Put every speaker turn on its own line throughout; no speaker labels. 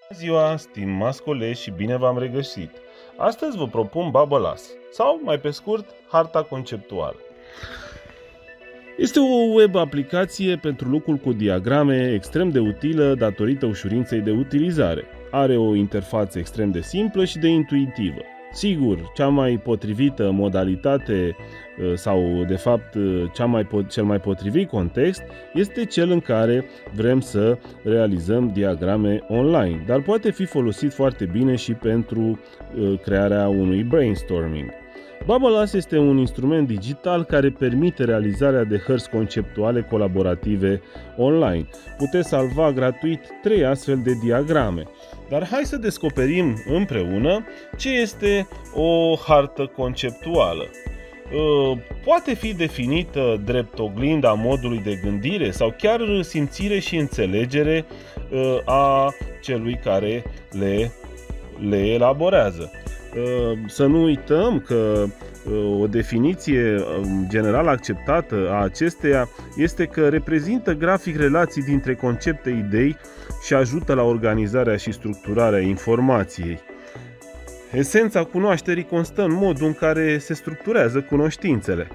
Bună ziua, stimați colegi, și bine v-am regăsit! Astăzi vă propun Bubble.us, sau mai pe scurt, harta conceptuală. Este o web aplicație pentru lucrul cu diagrame extrem de utilă datorită ușurinței de utilizare. Are o interfață extrem de simplă și de intuitivă. Sigur, cea mai potrivită modalitate sau de fapt cel mai potrivit context este cel în care vrem să realizăm diagrame online, dar poate fi folosit foarte bine și pentru crearea unui brainstorming. Bubble.us este un instrument digital care permite realizarea de hărți conceptuale colaborative online. Puteți salva gratuit 3 astfel de diagrame. Dar hai să descoperim împreună ce este o hartă conceptuală. Poate fi definită drept oglinda modului de gândire sau chiar simțire și înțelegere a celui care le elaborează. Să nu uităm că o definiție general acceptată a acesteia este că reprezintă grafic relații dintre concepte, idei și ajută la organizarea și structurarea informației. Esența cunoașterii constă în modul în care se structurează cunoștințele.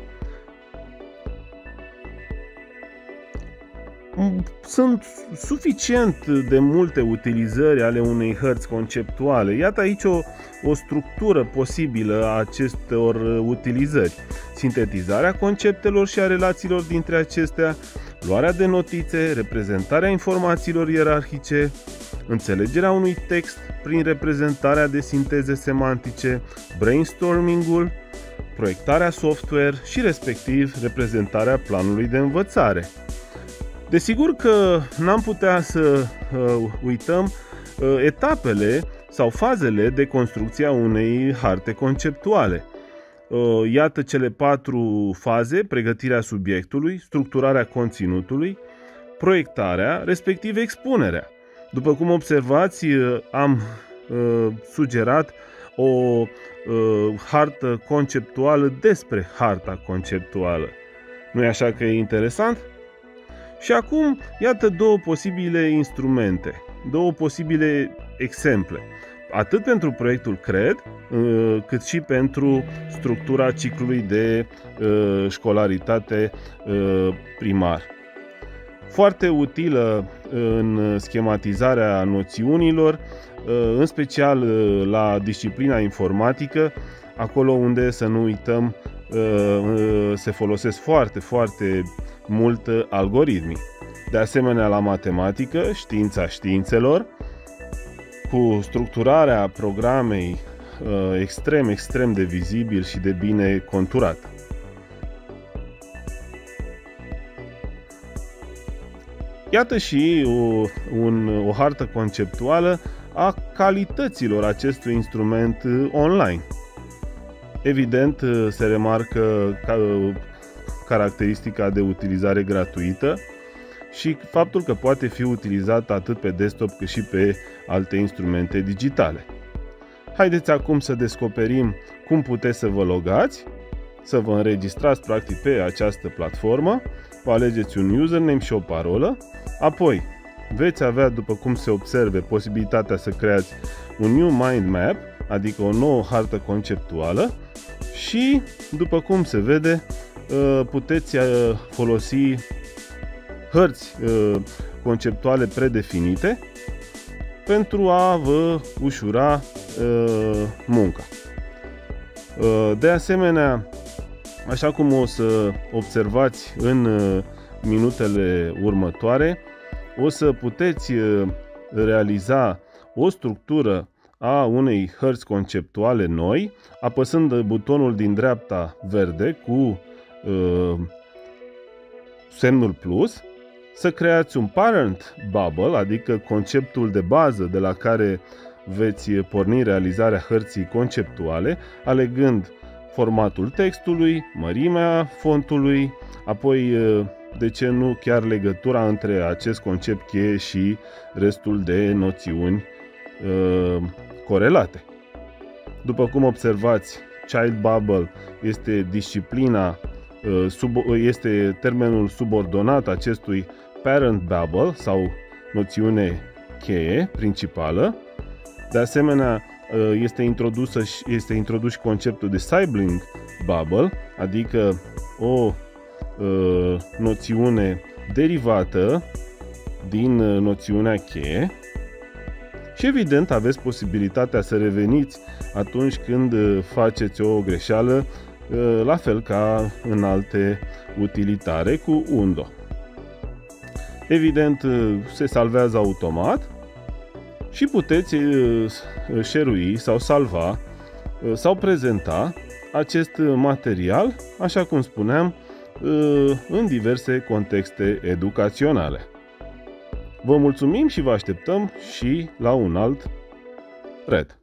Sunt suficient de multe utilizări ale unei hărți conceptuale. Iată aici o structură posibilă a acestor utilizări: sintetizarea conceptelor și a relațiilor dintre acestea, luarea de notițe, reprezentarea informațiilor ierarhice, înțelegerea unui text prin reprezentarea de sinteze semantice, brainstorming-ul, proiectarea software și respectiv reprezentarea planului de învățare. Desigur că n-am putea să uităm etapele sau fazele de construcție a unei harte conceptuale. Iată cele 4 faze: pregătirea subiectului, structurarea conținutului, proiectarea, respectiv expunerea. După cum observați, am sugerat o hartă conceptuală despre harta conceptuală. Nu-i așa că e interesant? Și acum, iată 2 posibile instrumente, 2 posibile exemple, atât pentru proiectul CRED, cât și pentru structura ciclului de școlaritate primar. Foarte utilă în schematizarea noțiunilor, în special la disciplina informatică, acolo unde, să nu uităm, se folosesc foarte mult algoritmi. De asemenea, la matematică, știința științelor, cu structurarea programei extrem de vizibil și de bine conturat. Iată și o hartă conceptuală a calităților acestui instrument online. Evident, se remarcă caracteristica de utilizare gratuită și faptul că poate fi utilizat atât pe desktop cât și pe alte instrumente digitale. Haideți acum să descoperim cum puteți să vă logați, să vă înregistrați practic pe această platformă. Vă alegeți un username și o parolă, apoi veți avea, după cum se observe, posibilitatea să creați un new mind map, adică o nouă hartă conceptuală, și, după cum se vede, puteți folosi hărți conceptuale predefinite pentru a vă ușura munca. De asemenea, așa cum o să observați în minutele următoare, o să puteți realiza o structură a unei hărți conceptuale noi, apăsând butonul din dreapta verde cu semnul plus, să creați un parent bubble, adică conceptul de bază de la care veți porni realizarea hărții conceptuale, alegând formatul textului, mărimea fontului, apoi, de ce nu, chiar legătura între acest concept cheie și restul de noțiuni corelate. După cum observați, Child Bubble este disciplina, este termenul subordonat acestui Parent Bubble sau noțiune cheie principală. De asemenea, este introdus și conceptul de sibling bubble, adică o noțiune derivată din noțiunea cheie. Și evident aveți posibilitatea să reveniți atunci când faceți o greșeală, la fel ca în alte utilitare cu undo. Evident se salvează automat și puteți share-ui sau salva sau prezenta acest material, așa cum spuneam, în diverse contexte educaționale. Vă mulțumim și vă așteptăm și la un alt red.